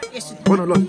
Bueno, lo.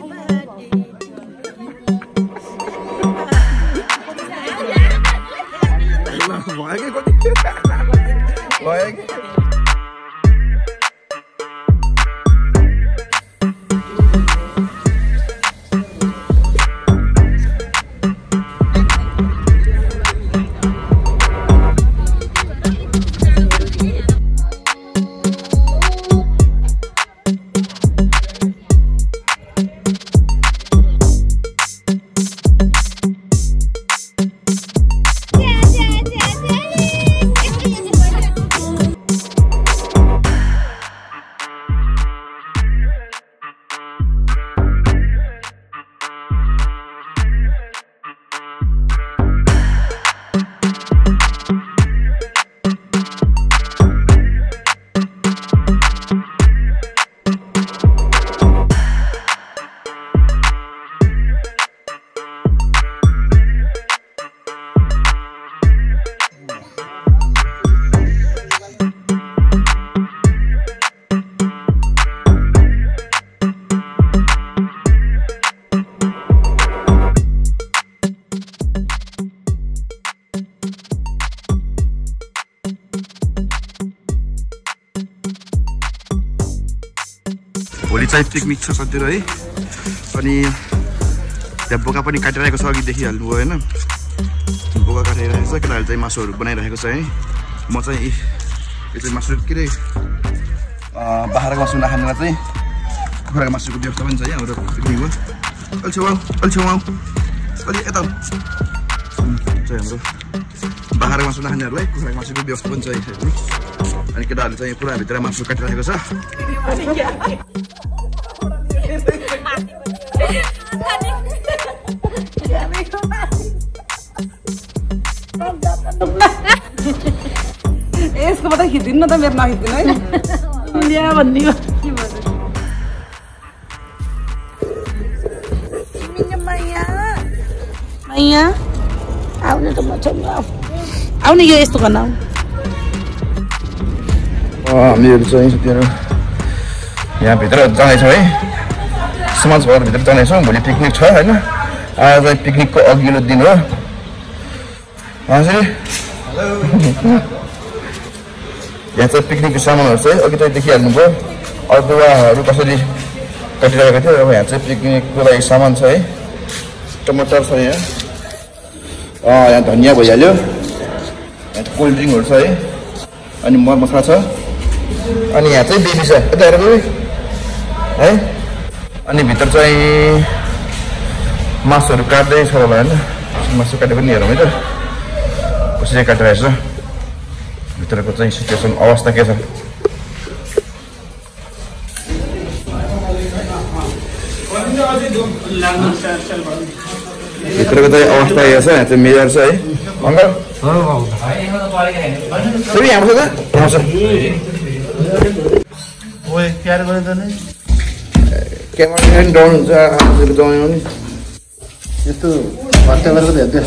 भोलि चाहिँ picnic छ सधैँ है अनि त्यहाँ बोका पनि काटिरहेको छ अघि देखिहाल्नु भयो हैन बोका काटिरहेको छ केटाहरुले चाहिँ मासुहरु बनाइरहेको छ है म चाहिँ यो चाहिँ मासु के रे बाख्राको मासु नखानेलाई चाहिँ कुखुराको मासुको व्यवस्था पनि छ है हाम्रो पिकनिकमा अल्छेउ अलि यता चाहिँ हाम्रो बाख्राको मासु नखानेहरुलाई कुखुराको मासुको व्यवस्था पनि छ है अनि केटाहरुले चाहिँ पुरा भित्र मासु काटिरहेको छ यसको बाट खिच्दिनु न त मेरो नखिच्दिनु है ल्या भन्नी हो के भन्नु तिमी माया आउने त मसँग आउने यो यस्तो गर्न हामीहरु चाहिँ त्यहाँ यहाँ भित्र जानेछौँ है समाज भवन भित्र जानेछौँ भोलि पिकनिक छ हैन आज चाहिँ पिकनिकको अघिल्लो दिन हो यहाँ चाहिँ पिकनिकको सामानहरु चाहिँ अघि चाहिँ देखिहाल्नु भयो अदुवाहरु कसरी कटिरहेको थियो अब यहाँ चाहिँ पिकनिकको लागि सामान छ है टमाटर छ यहाँ धनिया भइहाल्यो यहाँ कोल्ड ड्रिङ्कहरु छ है अनि मरमसला छ अनि यहाँ चाहिँ बेबी छ यता हेर बेबी है अनि भित्र चाहिँ मासुहरु काट्दै छ होला हैन मासु काटे पनि हेरौँ है त कसरी काटिरहेछ भित्रको चाहिँ सिचुएसन अवस्था के छ भित्रको चाहिँ अवस्था के छ यहाँ चाहिँ मेजर छ है अङ्कल फेरि यहाँ बस्छ त यहाँ ओए क्यार गर्ने त नि क्यामेरा डाउन हुन्छ आफूले दबाउनु नि यस्तो हत्या गरेको त हेर्दै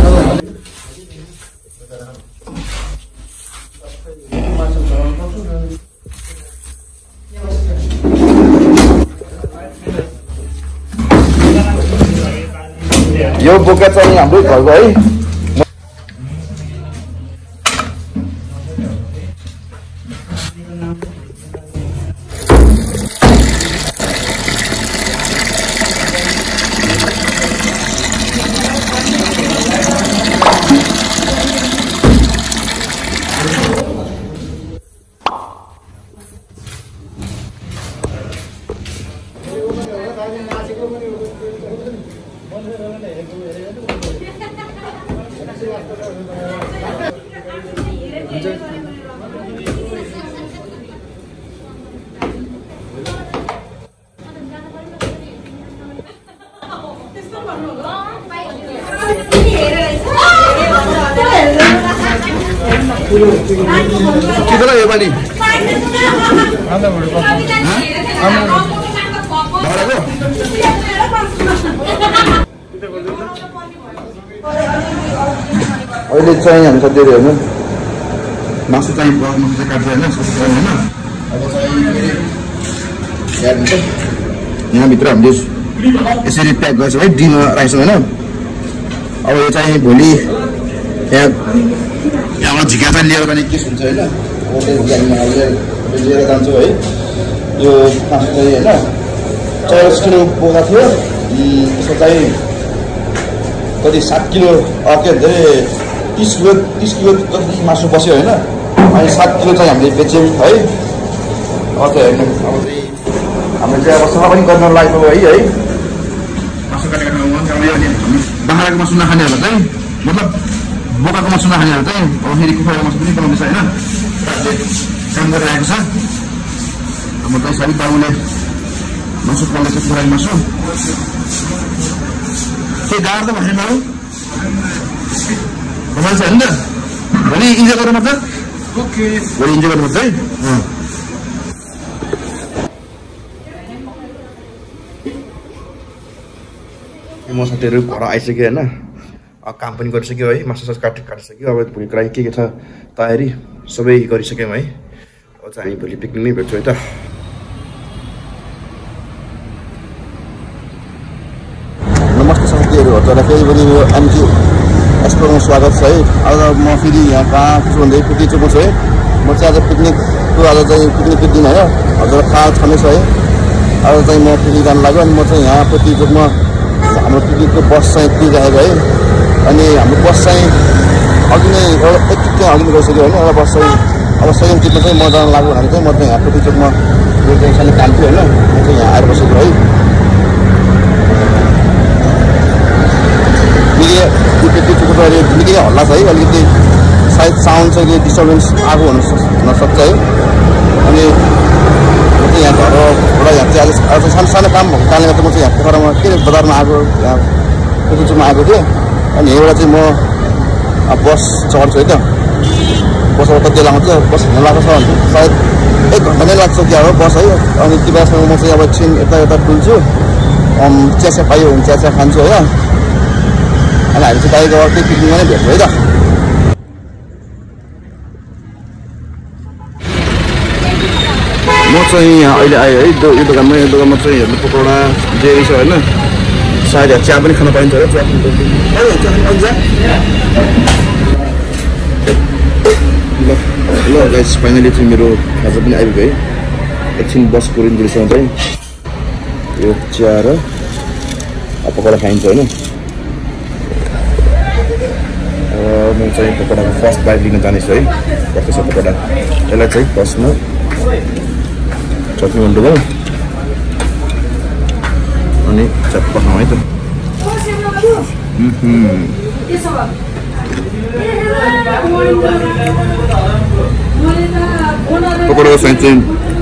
यो बोका चाहिँ हाम्रो घरको है कितना ये वाली अहिले चाहिँ हामी सधैँ हेर्नु मासु चाहिँ काट्छ होइन अब चाहिँ हेर्नु यहाँभित्र हामीले यसरी प्याक गर्छौँ है, डीमा राख्छौँ होइन। अब यो चाहिँ भोलि यहाँबाट झिका चाहिँ लिएर जाने केस हुन्छ होइन। अब लिएर जान्छु है। यो मासु चाहिँ होइन 40 किलो बोका थियो, त्यसको चाहिँ कति 7 किलो के भन्छ 30 किलो जति मासु बस्यो होइन। अनि 7 किलो चाहिँ हामीले बेच्यौँ है। अब चाहिँ हेर्नु अब चाहिँ हामीले चाहिँ अब सफा पनि गर्न लागेको है। मासु काटेर बाख्राको मासु नखानेहरूलाई चाहिँ मतलब बोकाको मासु नखानेहरू चाहिँ अब फेरि कुखुराको मासु पनि बनाउँदैछ होइन। काम गरिरहेको छ। अब चाहिँ सबै बाबुले मासु पाल्दैछ, कुखुराको मासु। के गाह्रो त भएन बाबु, रमाइलो छ होइन त? भोलि इन्जोय गर्नुपर्छ। ओके, भोलि इन्जोय गर्नुपर्छ है। म साथीहरू घर आइसक्यो होइन। अब काम पनि गरिसक्यो है, मासु सासु काटिसक्यो। अब भोलिको लागि के छ तयारी सबै गरिसक्यौँ है। अब चाहिँ हामी भोलि पिकनिकमै भेट्छौँ है त। नमस्ते साथीहरू, हजुरलाई फेरि पनि यो एमजी एक्सप्लोरमा स्वागत छ है। आज म फेरि यहाँ कहाँ छु भन्दै पिकनिक चुक्नु छु है। म चाहिँ आज पिकनिकको पिकनिकको दिन होइन, हजुरलाई थाहा छँदैछ है। आज चाहिँ म पिकनिक जानु लाग्यो अनि म चाहिँ यहाँ पति चोकमा हाम्रो पिकनिकको बस चाहिँ पुगिरहेको है। अनि हाम्रो बस चाहिँ अघि नै एउटा एकचोटि चाहिँ अघि नै गइसक्यो होइन। एउटा बस चाहिँ अब सेकेन्ड ट्रिपमा चाहिँ म जानु लाग्यो भने चाहिँ म चाहिँ यहाँ पति चोकमा यो चाहिँ सानो काम थियो होइन। म चाहिँ यहाँ आएर बसेको है। पिकनिक चोकको अहिले निकै हल्ला छ है, अलिकति सायद साउन्ड चाहिँ डिस्टर्बेन्स आएको हुनसक्छ है। अनि म चाहिँ यहाँ घरबाट यहाँ चाहिँ आज सानो सानो काम भएको कारणले गर्दा म चाहिँ यहाँ पोखरामा के बजारमा आएको, यहाँ पिकनिकमा आएको थिएँ। अनि यहाँबाट चाहिँ म बस चढ्छु है त। बसबाट कति लाग्छ, बस हिँड्न लाग्छ भने सायद 1 घन्टा नै लाग्छ कि अब बस है। अनि त्यो बेलासम्म म चाहिँ अब एकछिन यता डुल्छु, चिया पायो भने चिया खान्छु है। अनि हामी चाहिँ बाहिर त्यही पिकनिकमा नै भेट्छौँ है त। म चाहिँ यहाँ अहिले आएँ है यो दोकानमा। यो दोकानमा चाहिँ हेर्नु पकौडा जेरी छ होइन। सायद चिया पनि खान पाइन्छ होला। चिया पाइन्छ। ल गाइस, फाइनली चाहिँ मेरो खाजा पनि आइपुग्यो है। एकछिन बस कुरिन्जेलसम्म चाहिँ यो चिया र पकौडा खाइन्छ होइन। म चाहिँ पकौडाको फर्स्ट बाइट लिन जानेछु है। कस्तो छ पकौडा, यसलाई चाहिँ फर्स्टमा चटनी भन्नु भयो अनि चप्पा खाउँ है त। पकौडाको साइज चाहिँ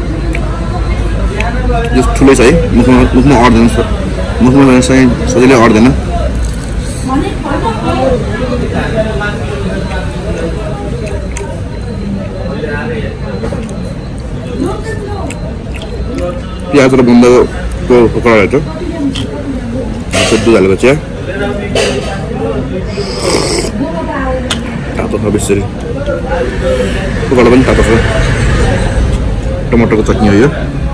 यो ठुलै छ है। मुखमा अट्दैन, मुखमा चाहिँ सजिलै अट्दैन। प्याज र बन्दाको पकौडा रहेछ। दुध हालेको चिया तातो छ बेसरी। पकौडा पनि तातो छ। टमाटरको चटनी हो यो।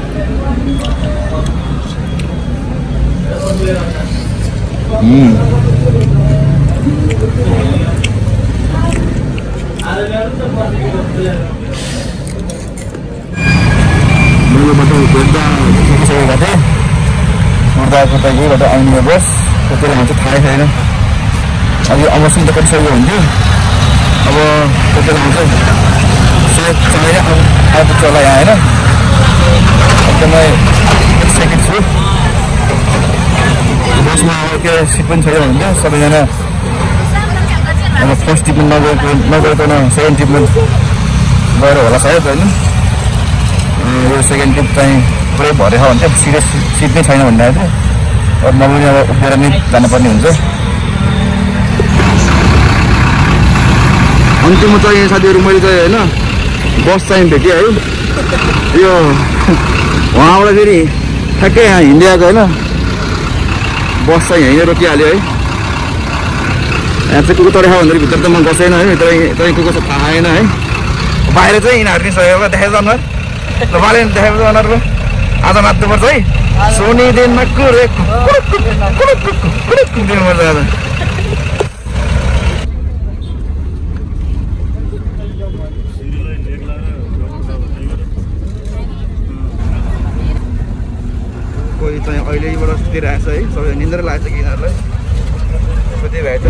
मुर्दाको त यहीबाट आउने बस कति हुन्छ थाहै छैन। अघि अवश्य त कतिसक्यो हुन्थ्यो, अब कति आउँछ सायद चाहिने आएको चला यहाँ होइन। एकदमै एक्साइटेड छु। बसमा अब के सिट पनि छैन हुन्थ्यो। सबैजना अब फर्स्ट ट्रिपमा नगइकन सेकेन्ड ट्रिपमा गएर होला सायद होइन। यो सेकेन्ड ट्रिप चाहिँ पुरै भरे छ भन्छ, सिरियस सिट नै छैन भन्दाखेरि चाहिँ अब म पनि अब उभिएर नै जानुपर्ने हुन्छ। अन्तिममा चाहिँ यहाँ साथीहरू मैले चाहिँ होइन बस चाहिँ भेटेँ है। यो उहाँबाट फेरि ठ्याक्कै यहाँ हिँड्दै आएको होइन। बस चाहिँ यहीँ रोकिहाल्यो है। यहाँ चाहिँ कुको तरेखा भन्दाखेरि भित्र त म गसेन है। तपाईँ कुको छ थाहा आएन है। बाहिर चाहिँ यिनीहरू नि सकेको देखाएको अनुहार ल, बाले देखाएको अनुहारको आज नाच्नुपर्छ है। सोनी दिन कुरे मजा आएर कोही चाहिँ अहिलेबाट सुतिरहेको छ है सबै निन्द्रा लागेको छ कि यिनीहरूलाई सुतिरहेको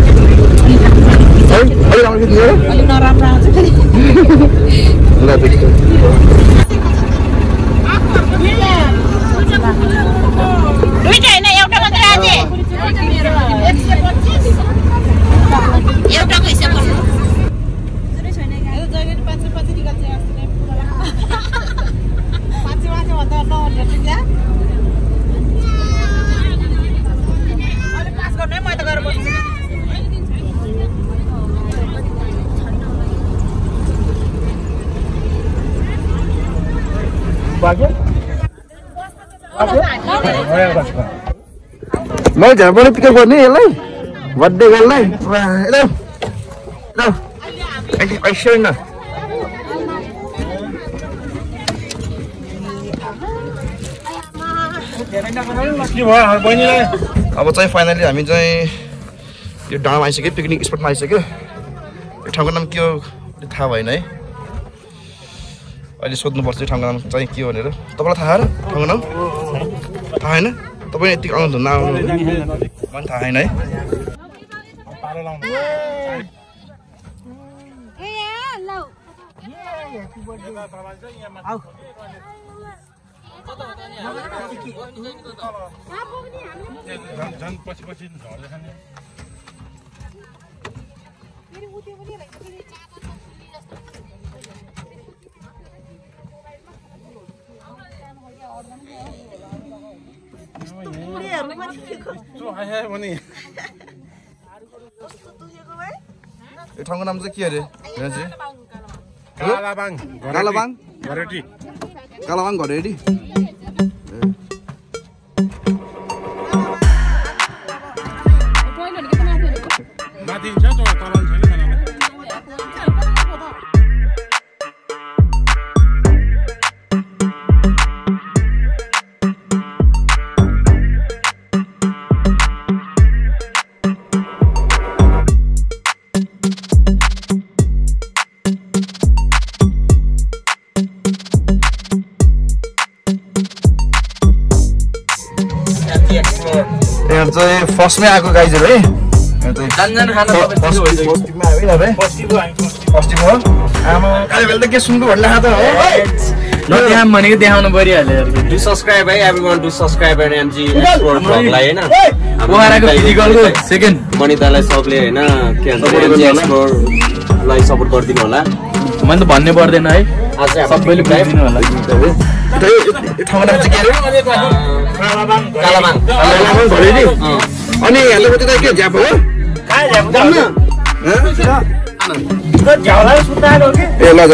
म झ्याबाट पिकअप गर्ने यसलाई बर्थडे गर्ललाई अब चाहिँ फाइनली हामी चाहिँ यो डाँडामा आइसक्यो पिकनिक स्पटमा आइसक्यो यो ठाउँको नाम के हो थाहा भएन है अहिले सोध्नुपर्छ यो ठाउँको नाम चाहिँ के हो भनेर तपाईँलाई थाहा र ठाउँको नाम थाहा होइन तपाईँ यतिको आउनु धुन आउनु मलाई थाहा छैन है यो ठाउँको नाम चाहिँ के अरे कालाबाङ घरेडी यहाँ चाहिँ फर्स्टमै आएको गाइजहरू है के सुनको भन्ने त हो नदेखाम भनेको देखाउनु परिहाल्यो डु सब्स्क्राइब है everyone do subscribe and MG explore ब्लगलाई हैन पोखराको फिजिकलको सेकेन्ड मनितालाई सबले हैन के भन्छ एमजी एक्सप्लोरलाई सपोर्ट गरिदिनु होला मैले त भन्नै पर्दैन है आज सबैले बुझिदिनु होला ठाउँको नाम चाहिँ के अरे कालाबाङ घरेडी अनि यहाँले कति के झ्याप हो ए ल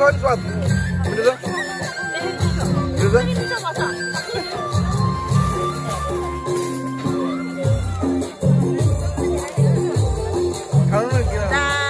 खाऊ नि स्वाद मिठो छ मिठो छ खानु न किन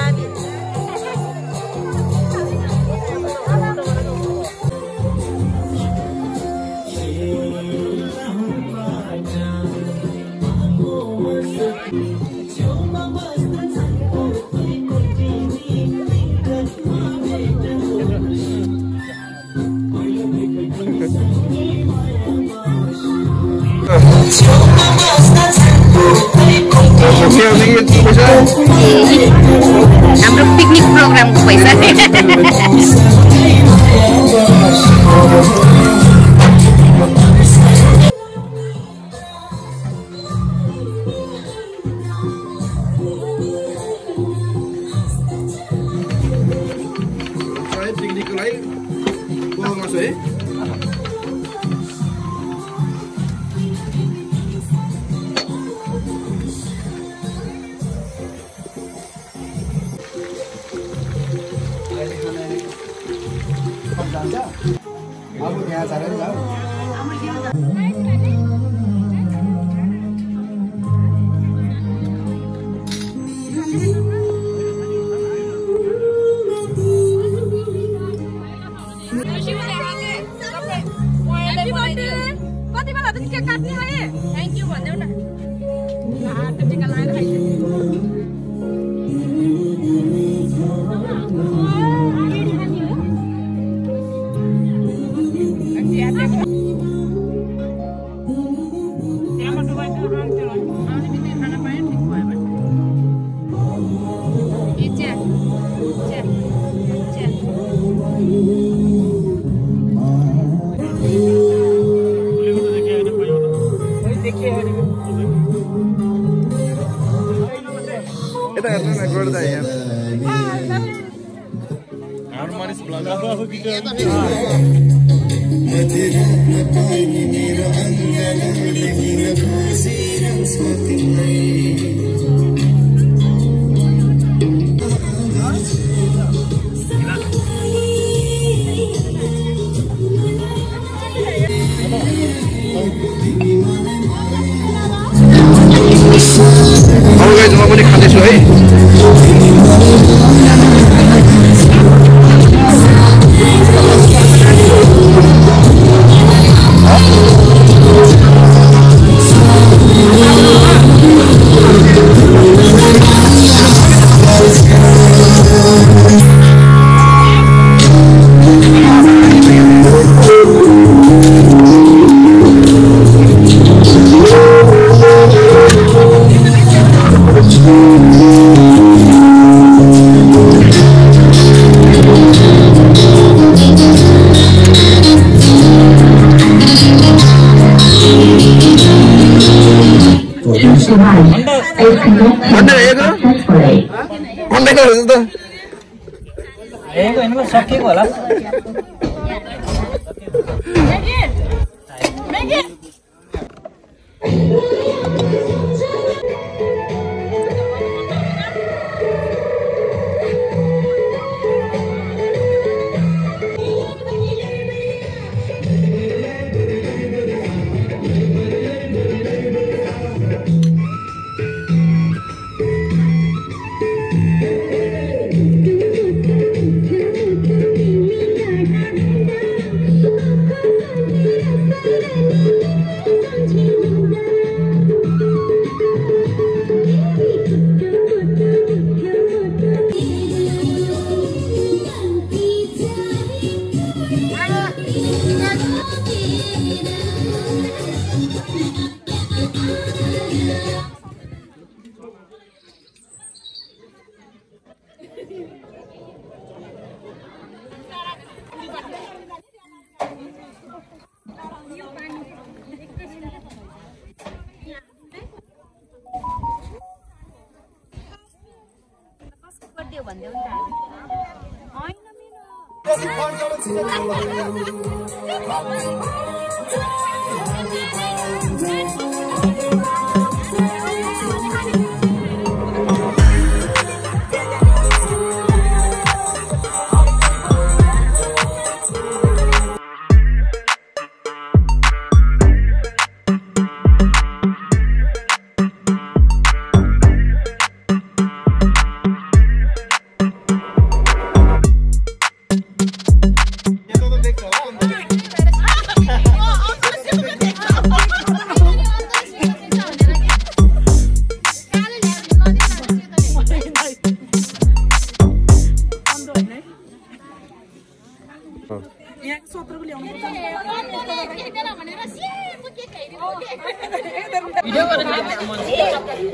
हाम्रो पिकनिक प्रोग्रामको पैसा पिकनिकको लागि बोलाउनु है अब यहाँ चलेर जाऊ कति बेला त केक काट्ने है थ्यांक यू भन्देऊ न हात टिका लगाएर यता हेर्नु न गर्दा यहाँ हाम्रो मानिस ब्लग अब गाइस म पनि खाँदैछु है सकिएको होला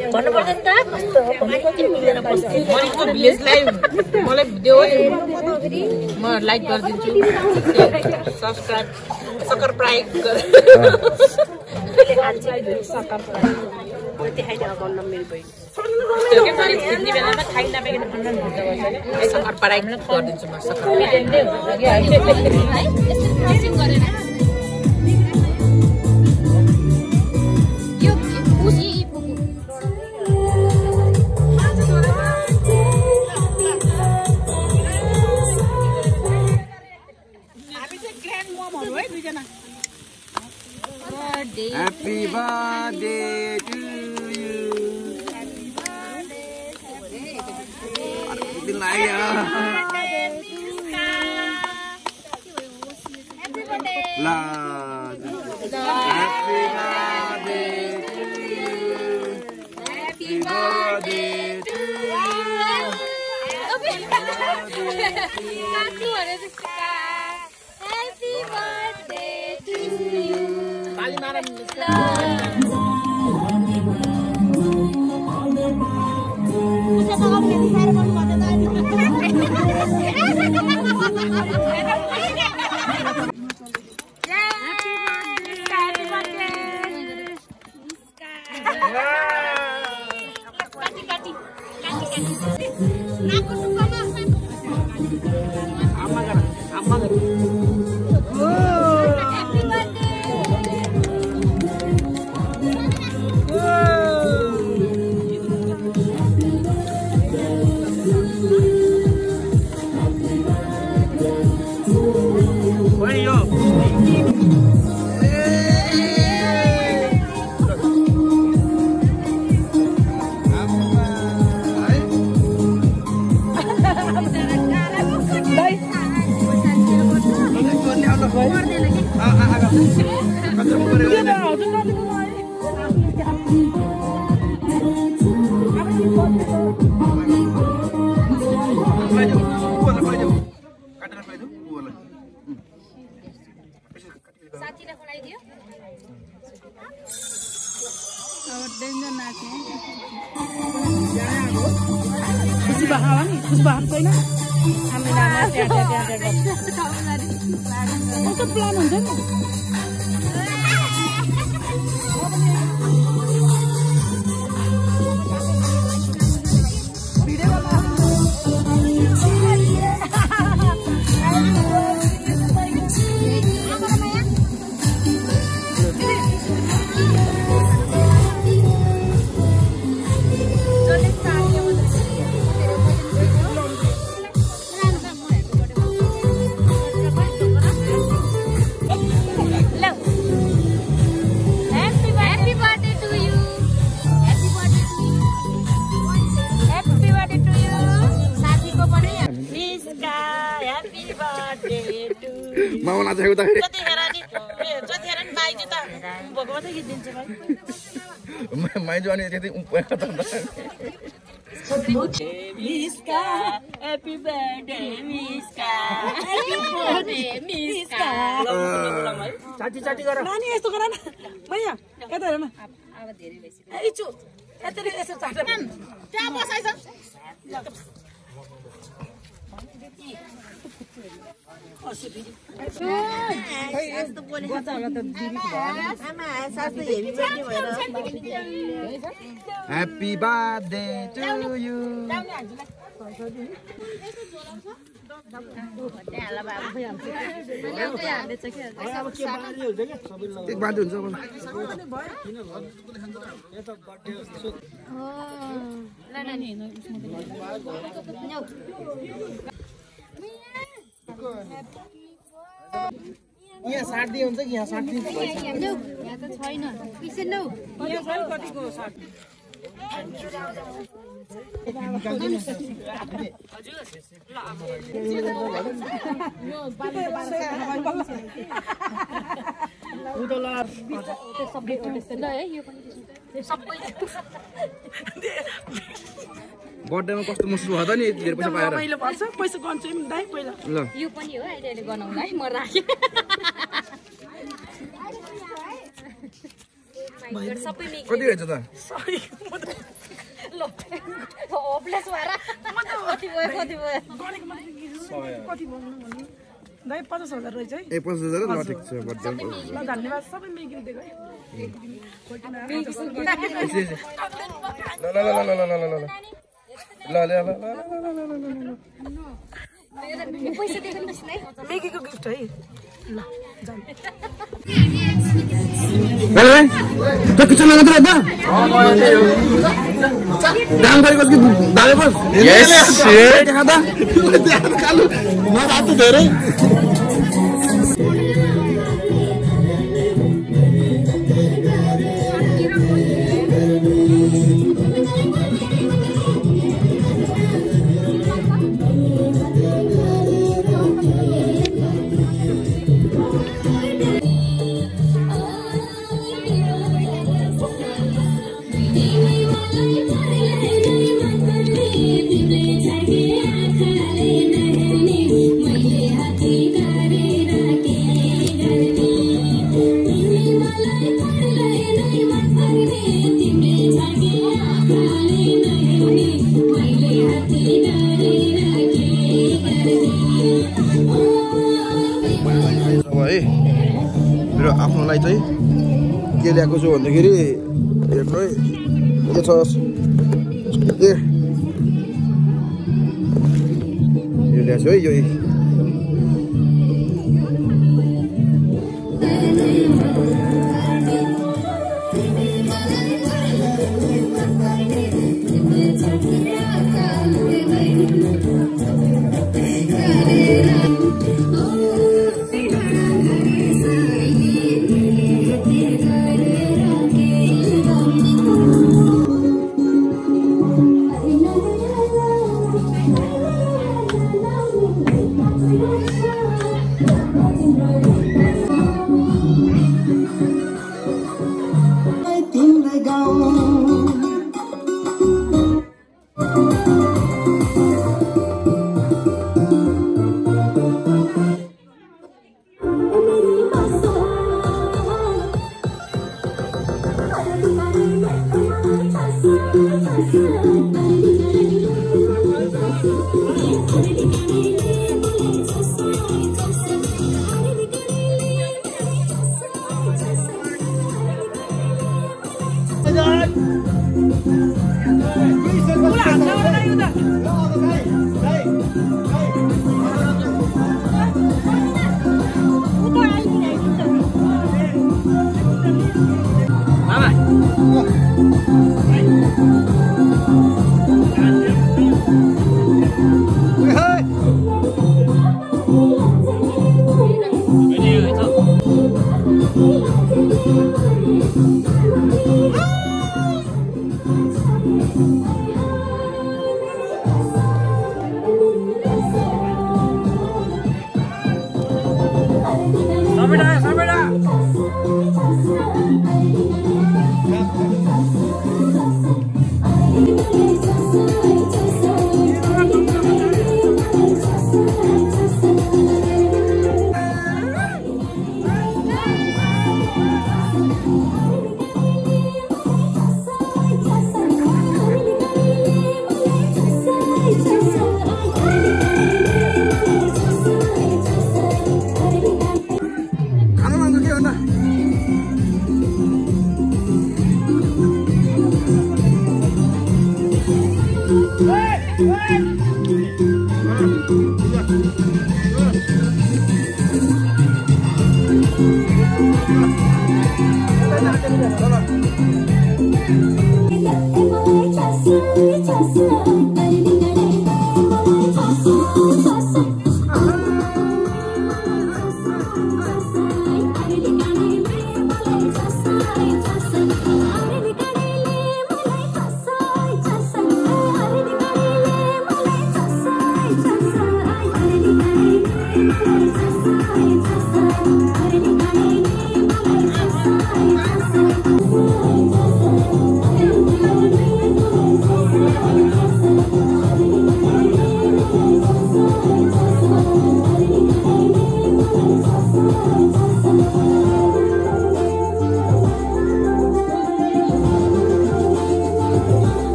भन्नुपर्छ नि त कस्तो मिलेर बस्छु मैले भिलेजलाई मलाई भिडियो म लाइक गरिदिन्छु सब्स्क्राइब सब्स्क्राइब गरे देखाइदिनु अकाउन्ट नम्बर मेरो बहिनी के पनि छिन्ने बेलामा खाइ नपाइकन खण्डन हुन्छ भन्छ यसो सब्स्क्राइब गरिदिन्छु म सब्स्क्राइब गरेर यो उसी Happy birthday to you. Happy birthday. La. Happy birthday to you. Happy birthday to you. Happy birthday to you. ताली मारम साथीलाई खुलाइदियो खुसी बहावा नि खुसी बहाव छैन हामी नाना त्यहाँ प्लान हुन्छ नि Mau naceको त माइजो अनि त्यति मिस्का हैप्पी बर्थडे मिस्का हैप्पी बर्थडे मिस्का चाटी चाटी गर नानी यस्तो गर न भैया यता हेर न अब धेरै भइसक्यो इचु यतरी यसो चाटा त्यहाँ बसाइछ Happy birthday to you. एक बात हुन्छ यहाँ 60 हुन्छ कि यहाँ 60 यहाँ त छैन किसिन लौ यहाँ छ कतिको 60 बर्थडेमा कस्तो महसुस भयो त नि धेरै पैसा पाएर मैले भन्छ पैसा गन्छ नि दाइ पहिला ल यो पनि हो अहिले गनाउँला है म राखे कति रहेछ त कति बनाउनु भन्नु दाइ 50,000 रहेछ है ए 50,000 ल ठिक छ बड्डे ल धन्यवाद सबै मेगी दिएको है मेगीको गिफ्ट है ल जाऊ तो किचन लगा तो रहता काम गरेको कि दाले बस यस देखा था कालु म रात धेरै मेरो आफ्नोलाई चाहिँ के ल्याएको छु भन्दाखेरि हेर्नु है के छ यो ल्याएको छु है यो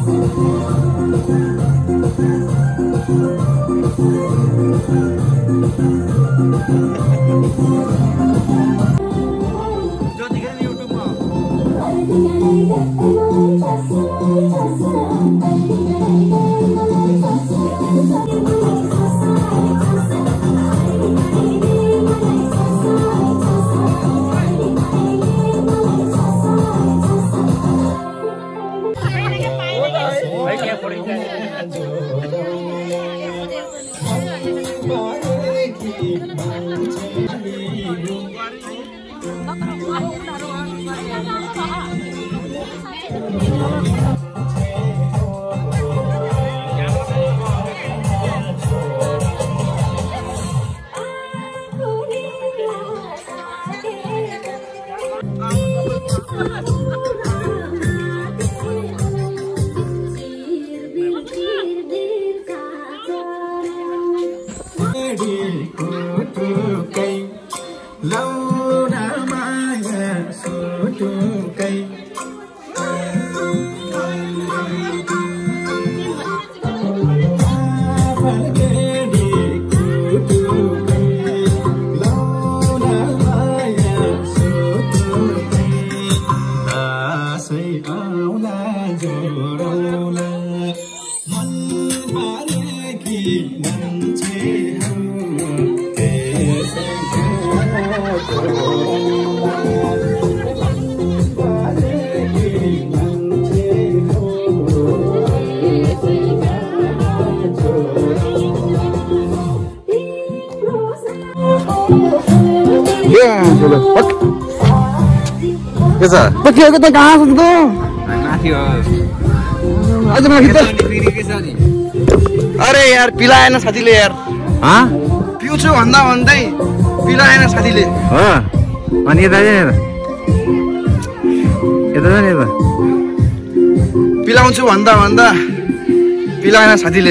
अरे यार पिलाएन साथीले यार पिउँछु भन्दा भन्दै पिलाएन साथीले अनि यता पिलाउँछु भन्दा भन्दा पिलाएन साथीले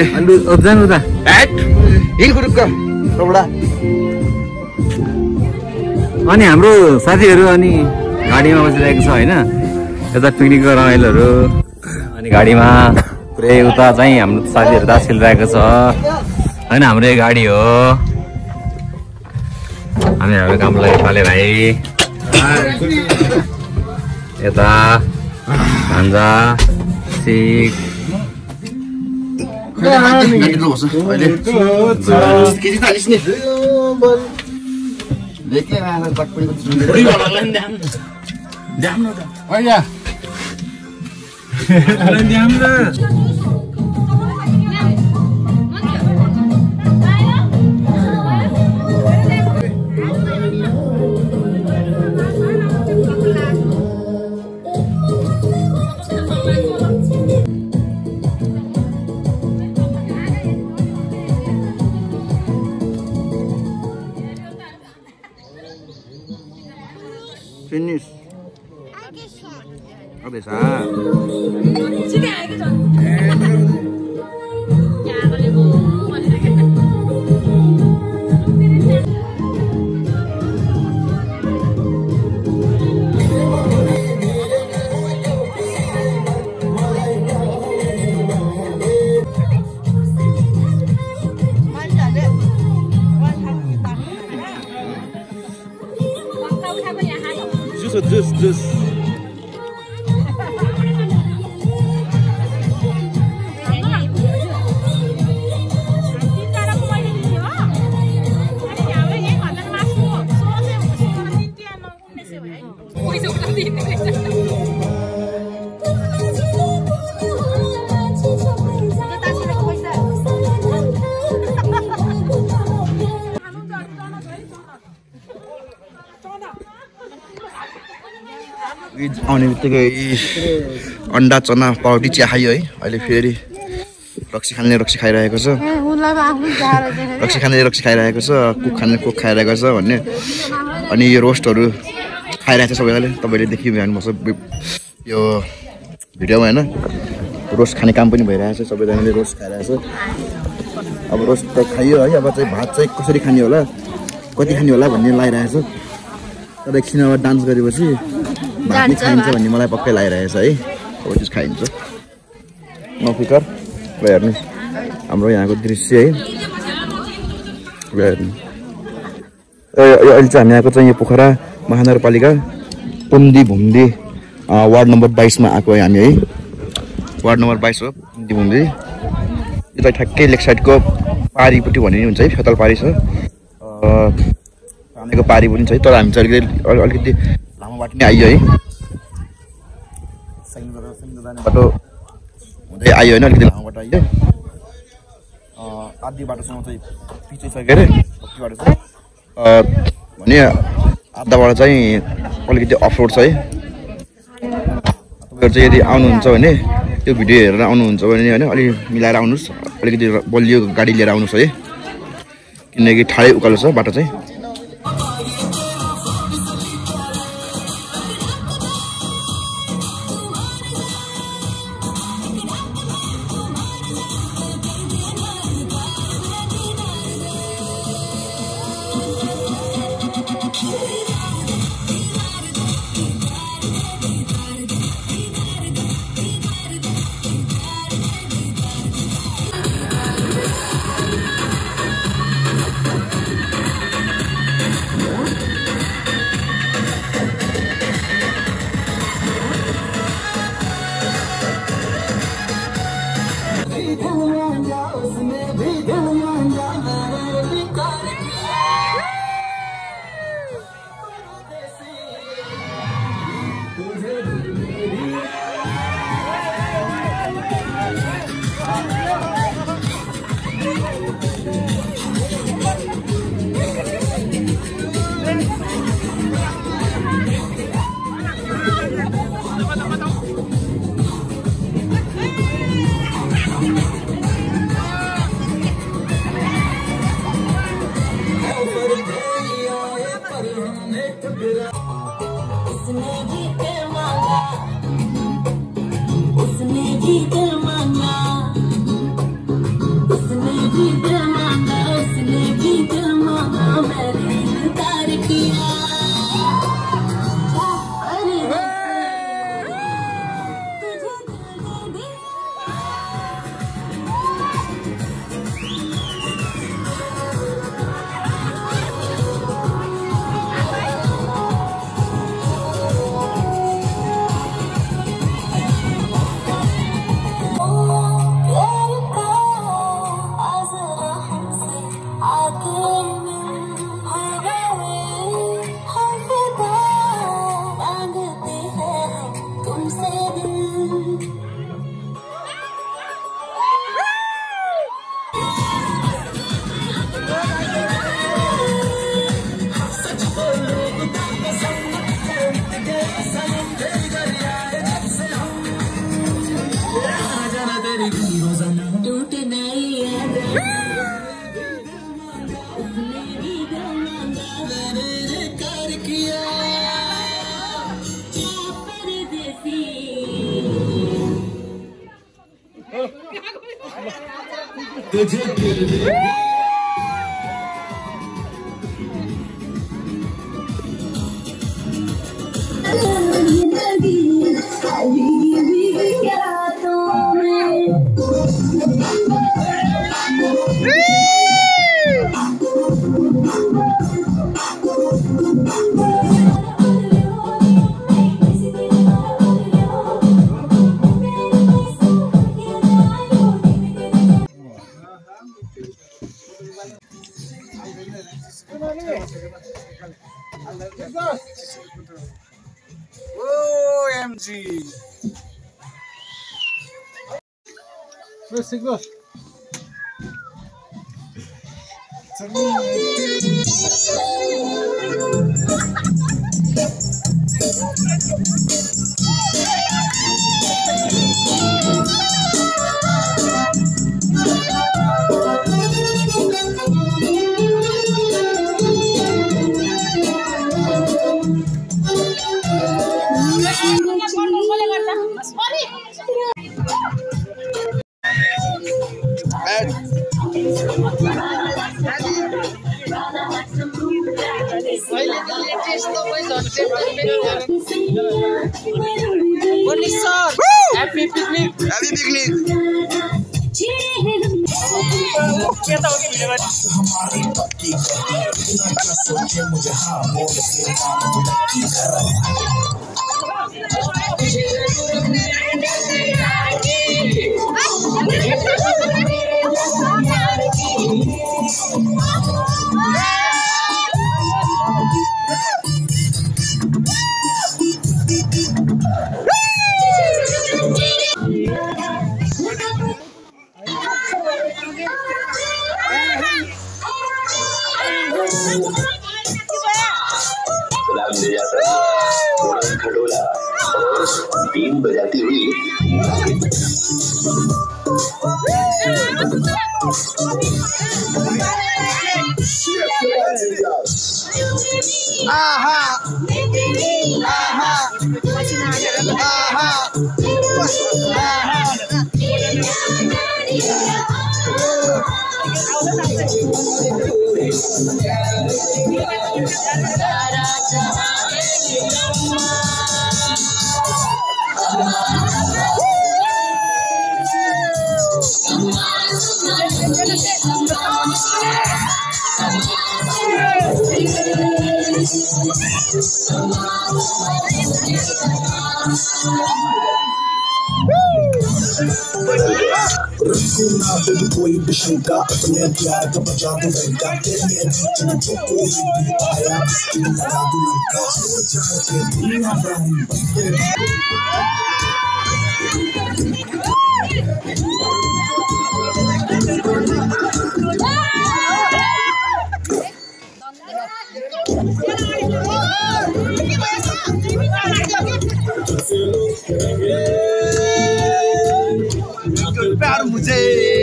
अनि हाम्रो साथीहरू अनि गाडीमा बसिरहेको छ होइन यता पिकनिकको रमाइलोहरू अनि गाडीमा पुरै उता चाहिँ हाम्रो साथीहरू तास खेलिरहेको छ होइन हाम्रो यो गाडी हो हामी हाम्रो कामलाई पाले भाइ यता भान्जा सिक Finish. Có thể xả. Just. आउने बित्तिकै अन्डा चना पाउटी चिया खायो है अहिले फेरि रक्सी खाइरहेको छ रक्सी खाइरहेको छ कुक खाने कुक खाइरहेको छ भन्ने अनि यो रोस्टहरू खाइरहेको छ सबैजनाले तपाईँले देखिहाल्नुभएको छ यो भिडियोमा होइन रोस्ट खाने काम पनि भइरहेको छ सबैजनाले रोस्ट खाइरहेको छ अब रोस्ट त खाइयो है अब चाहिँ भात चाहिँ कसरी खाने होला कति खाने होला भन्ने लागिरहेको छ तर एकछिन अब डान्स गरेपछि भात नै खाइन्छ भन्ने मलाई पक्कै लागिरहेको छ है अब त्यस खाइन्छ नौफिकर ल हेर्नु हाम्रो यहाँको दृश्य है ल हेर्नु अहिले चाहिँ हामी आएको चाहिँ यो पोखरा महानगरपालिका पुम्दी भुम्दी वार्ड नम्बर 22 मा आएको है हामी है वार्ड नम्बर 22 हो पुम्दी भुम्दी यो चाहिँ ठ्याक्कै लेक साइडको पारीपट्टि भन्ने हुन्छ है फेतल पारी छ पानीको पारी पनि छ है तर हामी चाहिँ अलिकति लामो बाटो नै आइयो है जाने बाटो हुँदै आयो होइन अलिकति लामो बाटो आइयो आधी बाटोसम्म चाहिँ पिछे छ के अरे कति बाटो छ भने आधा बाटो चाहिँ अलिकति अफ रोड छ है तपाईँहरू चाहिँ यदि आउनुहुन्छ भने त्यो भिडियो हेरेर आउनुहुन्छ भने होइन अलि मिलाएर आउनुहोस् अलिकति बलियो गाडी लिएर आउनुहोस् है किनकि ठाडै उकालो छ बाटो चाहिँ Happy picnic. Happy picnic. ले जाता है खटोला और बीन बजाती हुई आहा आहा कोई भी शंका अपने प्यार का बचा दो लड़का तेरी बीच में जो कोई भी आया लगा दो लड़का हो जाके दुनिया प्यार मुझे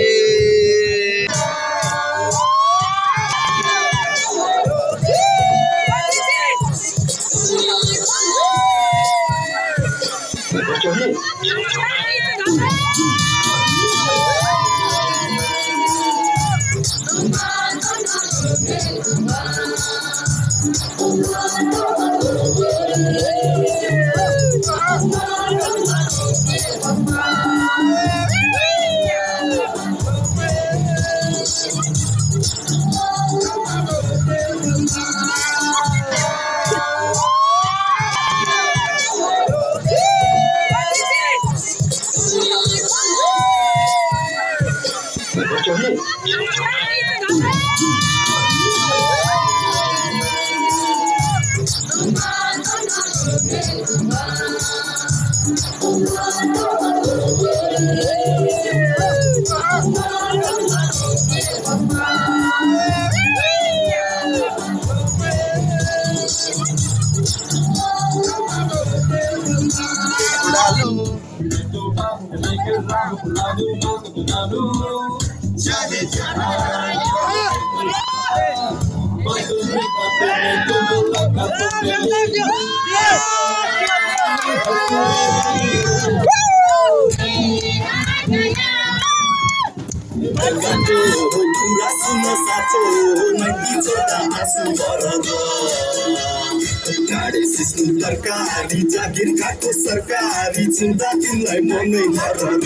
सरकारी जागिर खाको सरकारी चिन्ता तिमीलाई मनै नरर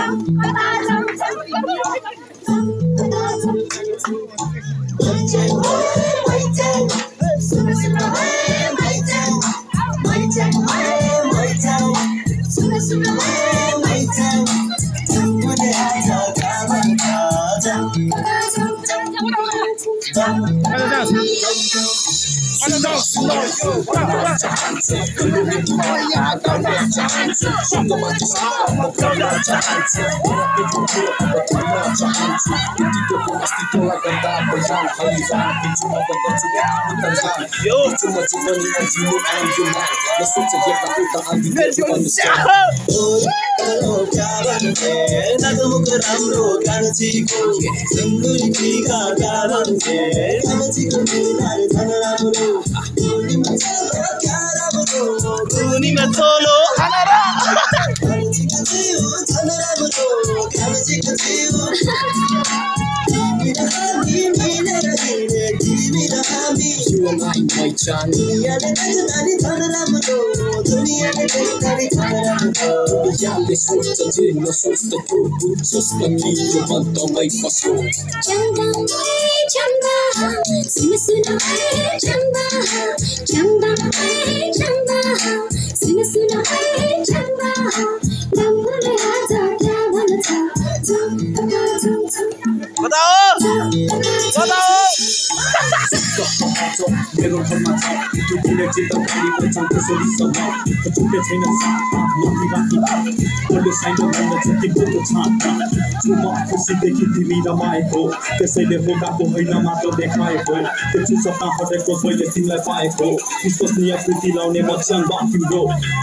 त्यसैले बोकाको होइन मात्र देखाएको त्यो सपना हटेको मैले तिमीलाई पाएको विश्वसनीय कृति लाउने मचान तिम्रो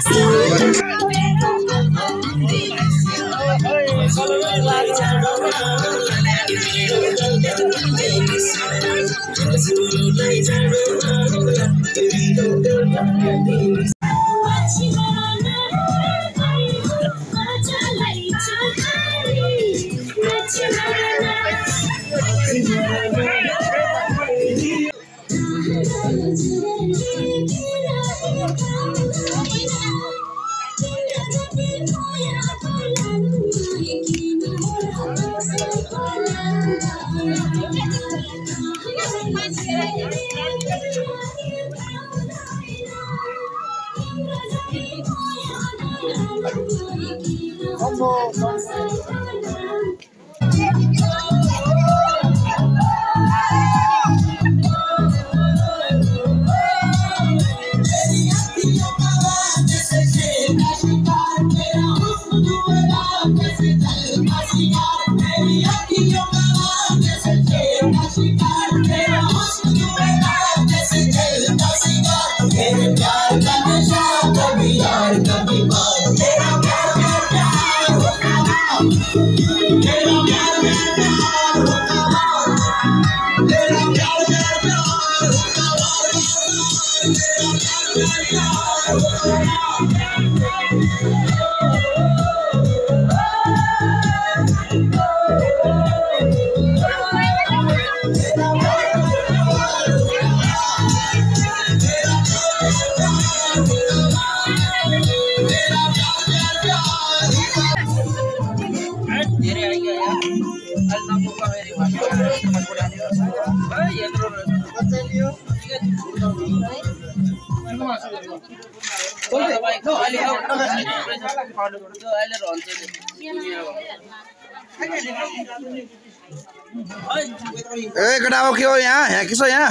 ए केटा हो के हो यहाँ के छ यहाँ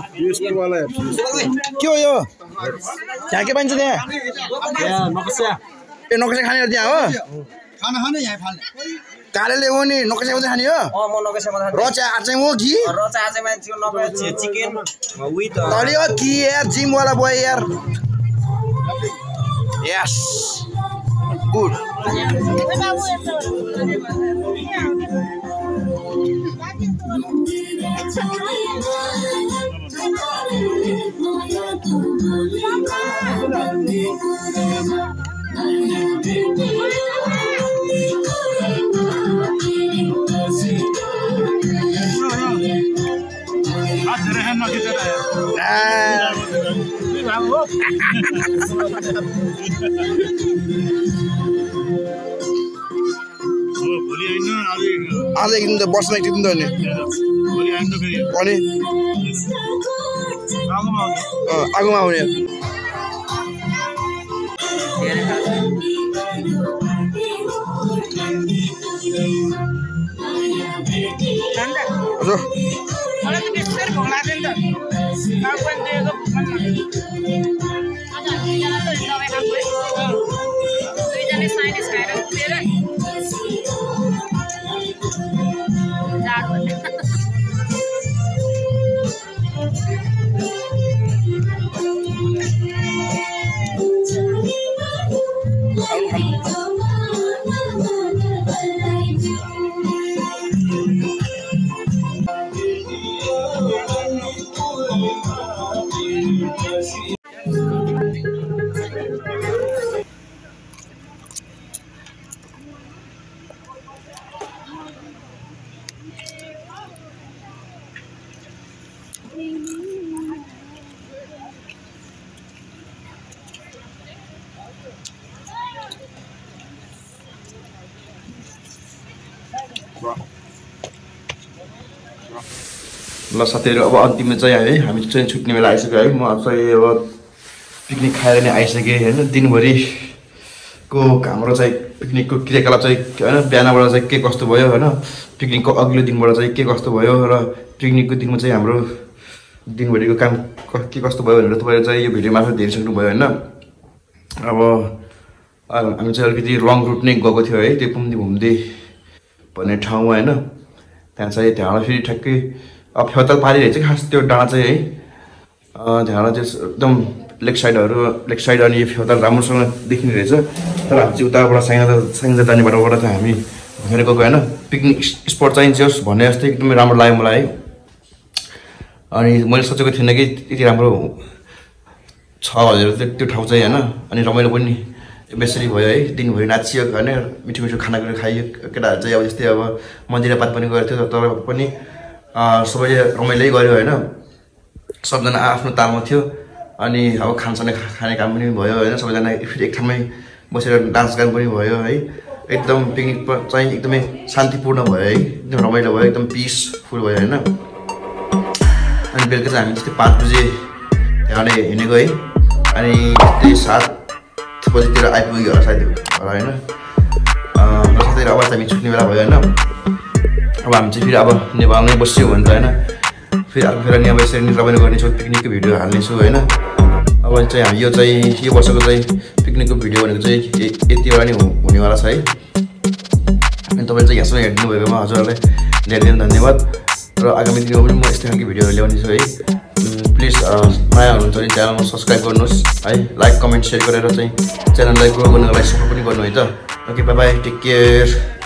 के हो यो यहाँ के पाइन्छ त्यहाँ नकसा ए नक्सा खाने त्यहाँ हो खाना खाने यहाँ फाल्ने कालेले हो नि नक्सा मात्रै खाने हो म नकसामा खाने रचा आचाइ हो कि रचा आचाइमा चिकन विथ तले हो कि यार जिम वाला बोय यार यस गुड आज एक दिन त वर्षमा एक दिन त नि अनि आगोमा आउने मलाई त बेसरी भोक लाग्छ नि त काम पनि दिएको दुईजनै साइनिस खाएर उठेर जाडो ल साथीहरु अब अन्तिममा चाहिँ है हामी चाहिँ छुट्ने बेला आइसक्यो है म चाहिँ अब पिकनिक खाएर नै आइसकेँ हैन दिनभरिको हाम्रो चाहिँ पिकनिकको क्रियाकलाप चाहिँ हैन बिहानबाट चाहिँ के कस्तो भयो हैन पिकनिकको अघिल्लो दिनबाट चाहिँ के कस्तो भयो र पिकनिकको दिनमा चाहिँ हाम्रो दिनभरिको काम के कस्तो भयो भनेर तपाईहरु चाहिँ यो भिडियो मार्फत हेरि सक्नुभयो हैन अब हामी चाहिँ अलिकति लङ रुट नै गएको थियो है त्यो पुम्दी भुम्दी भन्ने ठाउँमा हैन त्यहाँ चाहिँ त्यहाँबाट फेरि ठ्याक्कै अब फेउताल पारिरहेछ खास त्यो डाँडा चाहिँ है त्यहाँबाट चाहिँ एकदम लेक साइड अनि यो फेउताल राम्रोसँग देखिने रहेछ तर हामी चाहिँ उताबाट साइङ्जा जाने बाटोबाट चाहिँ हामी घुमेर गएको होइन पिकनिक स्पट चाहिँ जस भन्ने जस्तै एकदमै राम्रो लाग्यो मलाई है अनि मैले सोचेको थिइनँ कि यति राम्रो छ भनेर त्यो ठाउँ चाहिँ होइन अनि रमाइलो पनि बेसरी भयो है दिनभरि नाचियो होइन मिठो मिठो खानापिना खाइयो केटाहरू चाहिँ अब जस्तै अब मन्दिरपात पनि गरेको थियो तर पनि सबैले रमाइलै गर्यो होइन सबजना आफ्नो तालमा थियो अनि अब खानसाने खाने काम पनि भयो होइन सबैजना फेरि एक ठाउँमै बसेर डान्स गान पनि भयो है एकदम पिकनिक चाहिँ एकदमै शान्तिपूर्ण भयो है एकदम रमाइलो भयो एकदम पिसफुल भयो होइन अनि बेलुका चाहिँ हामी जस्तै 5 बजे त्यहाँबाट हिँडेको है अनि त्यस्तै 7 बजीतिर आइपुग्यो होला सायद होला होइन साथीहरु अब चाहिँ हामी छुट्ने बेला भयो होइन अब हामी चाहिँ फेरि अब नेपालमै बस्यो भने त होइन फेरि अर्को फेरि नि अब यसरी नै रमाइलो गर्नेछौँ पिकनिकको भिडियो हाल्नेछु होइन अब चाहिँ हामी यो वर्षको चाहिँ पिकनिकको भिडियो भनेको चाहिँ यतिवटा नै हुनेवाला छ है अनि तपाईँले चाहिँ यहाँसम्म हेरिदिनु भएकोमा हजुरहरूलाई धेरै धेरै धन्यवाद र आगामी दिनमा पनि म यस्तै खालको भिडियोहरू ल्याउने छु है प्लिज नयाँ हुनुहुन्छ भने च्यानलमा सब्सक्राइब गर्नुहोस् है लाइक कमेन्ट सेयर गरेर चाहिँ च्यानललाई ग्रो गर्नको लागि सपोर्ट पनि गर्नु है त okay bye bye take care